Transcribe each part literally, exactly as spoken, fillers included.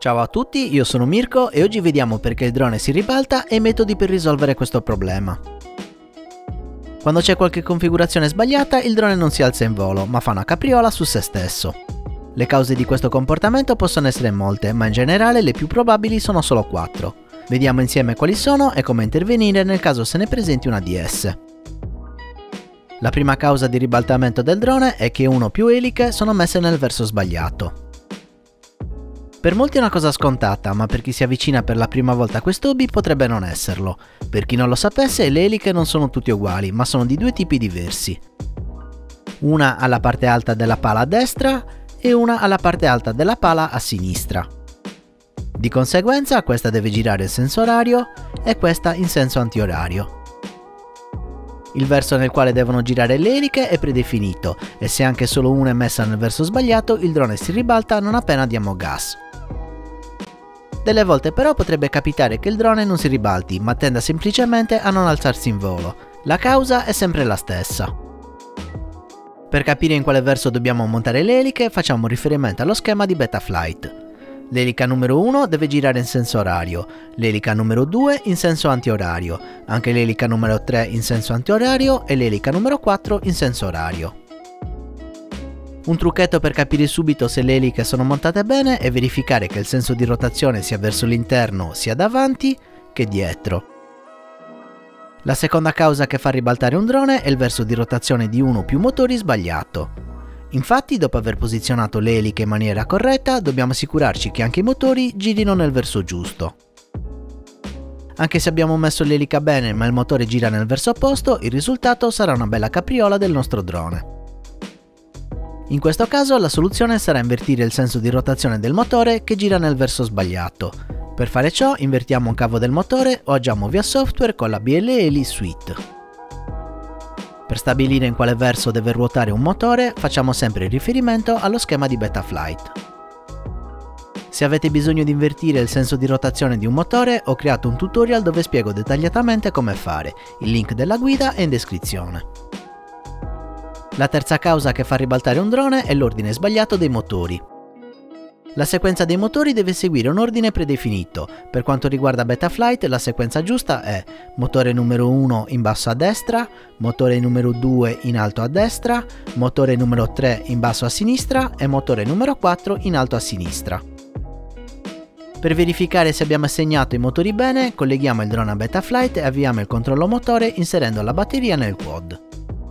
Ciao a tutti, io sono Mirko e oggi vediamo perché il drone si ribalta e i metodi per risolvere questo problema. Quando c'è qualche configurazione sbagliata, il drone non si alza in volo, ma fa una capriola su se stesso. Le cause di questo comportamento possono essere molte, ma in generale le più probabili sono solo quattro. Vediamo insieme quali sono e come intervenire nel caso se ne presenti una D S. La prima causa di ribaltamento del drone è che una o più eliche sono messe nel verso sbagliato. Per molti è una cosa scontata, ma per chi si avvicina per la prima volta a questo hobby potrebbe non esserlo. Per chi non lo sapesse, le eliche non sono tutte uguali, ma sono di due tipi diversi. Una alla parte alta della pala a destra e una alla parte alta della pala a sinistra. Di conseguenza questa deve girare in senso orario e questa in senso antiorario. Il verso nel quale devono girare le eliche è predefinito e se anche solo una è messa nel verso sbagliato, il drone si ribalta non appena diamo gas. Delle volte però potrebbe capitare che il drone non si ribalti, ma tenda semplicemente a non alzarsi in volo. La causa è sempre la stessa. Per capire in quale verso dobbiamo montare le eliche, facciamo riferimento allo schema di Betaflight. L'elica numero uno deve girare in senso orario, l'elica numero due in senso antiorario, anche l'elica numero tre in senso antiorario e l'elica numero quattro in senso orario. Un trucchetto per capire subito se le eliche sono montate bene è verificare che il senso di rotazione sia verso l'interno sia davanti che dietro. La seconda causa che fa ribaltare un drone è il verso di rotazione di uno o più motori sbagliato. Infatti, dopo aver posizionato le eliche in maniera corretta, dobbiamo assicurarci che anche i motori girino nel verso giusto. Anche se abbiamo messo l'elica bene ma il motore gira nel verso opposto, il risultato sarà una bella capriola del nostro drone. In questo caso la soluzione sarà invertire il senso di rotazione del motore che gira nel verso sbagliato. Per fare ciò invertiamo un cavo del motore o agiamo via software con la B L Heli Suite. Per stabilire in quale verso deve ruotare un motore facciamo sempre riferimento allo schema di Betaflight. Se avete bisogno di invertire il senso di rotazione di un motore ho creato un tutorial dove spiego dettagliatamente come fare, il link della guida è in descrizione. La terza causa che fa ribaltare un drone è l'ordine sbagliato dei motori. La sequenza dei motori deve seguire un ordine predefinito. Per quanto riguarda Betaflight la sequenza giusta è motore numero uno in basso a destra, motore numero due in alto a destra, motore numero tre in basso a sinistra e motore numero quattro in alto a sinistra. Per verificare se abbiamo assegnato i motori bene, colleghiamo il drone a Betaflight e avviamo il controllo motore inserendo la batteria nel quad.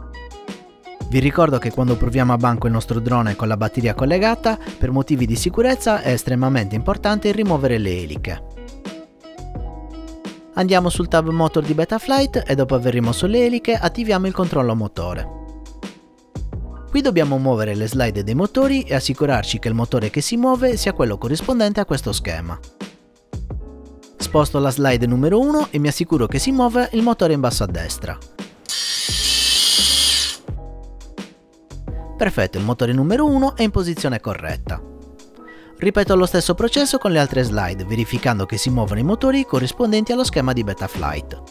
Vi ricordo che quando proviamo a banco il nostro drone con la batteria collegata, per motivi di sicurezza è estremamente importante rimuovere le eliche. Andiamo sul tab motor di Betaflight e dopo aver rimosso le eliche attiviamo il controllo motore. Qui dobbiamo muovere le slide dei motori e assicurarci che il motore che si muove sia quello corrispondente a questo schema. Sposto la slide numero uno e mi assicuro che si muove il motore in basso a destra. Perfetto, il motore numero uno è in posizione corretta. Ripeto lo stesso processo con le altre slide, verificando che si muovono i motori corrispondenti allo schema di Betaflight.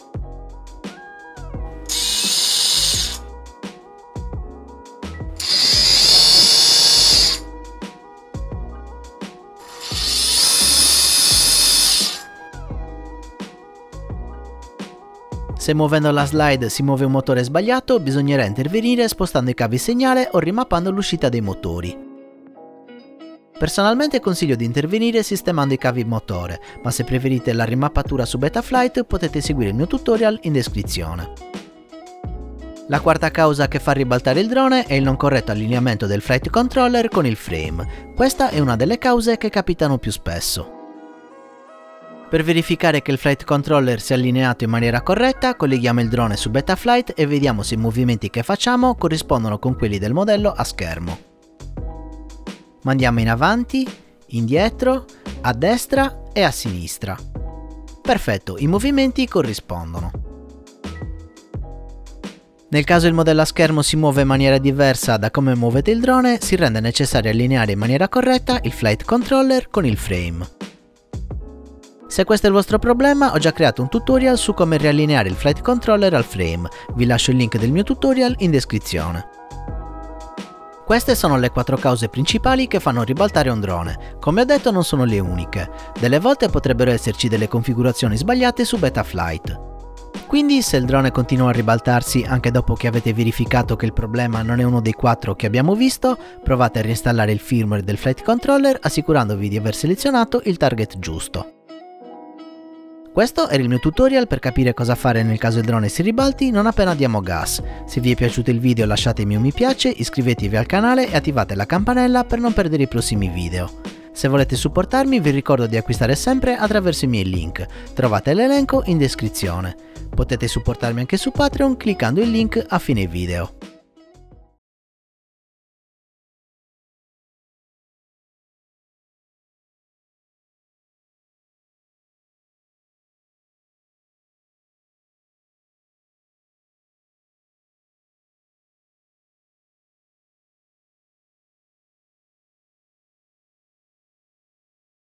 Se muovendo la slide si muove un motore sbagliato, bisognerà intervenire spostando i cavi segnale o rimappando l'uscita dei motori. Personalmente consiglio di intervenire sistemando i cavi motore, ma se preferite la rimappatura su Betaflight potete seguire il mio tutorial in descrizione. La quarta causa che fa ribaltare il drone è il non corretto allineamento del flight controller con il frame. Questa è una delle cause che capitano più spesso. Per verificare che il flight controller sia allineato in maniera corretta, colleghiamo il drone su Betaflight e vediamo se i movimenti che facciamo corrispondono con quelli del modello a schermo. Mandiamo in avanti, indietro, a destra e a sinistra. Perfetto, i movimenti corrispondono. Nel caso il modello a schermo si muove in maniera diversa da come muovete il drone, si rende necessario allineare in maniera corretta il flight controller con il frame. Se questo è il vostro problema, ho già creato un tutorial su come riallineare il flight controller al frame, vi lascio il link del mio tutorial in descrizione. Queste sono le quattro cause principali che fanno ribaltare un drone. Come ho detto, non sono le uniche. Delle volte potrebbero esserci delle configurazioni sbagliate su Betaflight. Quindi se il drone continua a ribaltarsi anche dopo che avete verificato che il problema non è uno dei quattro che abbiamo visto, provate a reinstallare il firmware del flight controller assicurandovi di aver selezionato il target giusto. Questo era il mio tutorial per capire cosa fare nel caso il drone si ribalti non appena diamo gas. Se vi è piaciuto il video lasciatemi un mi piace, iscrivetevi al canale e attivate la campanella per non perdere i prossimi video. Se volete supportarmi vi ricordo di acquistare sempre attraverso i miei link, trovate l'elenco in descrizione. Potete supportarmi anche su Patreon cliccando il link a fine video.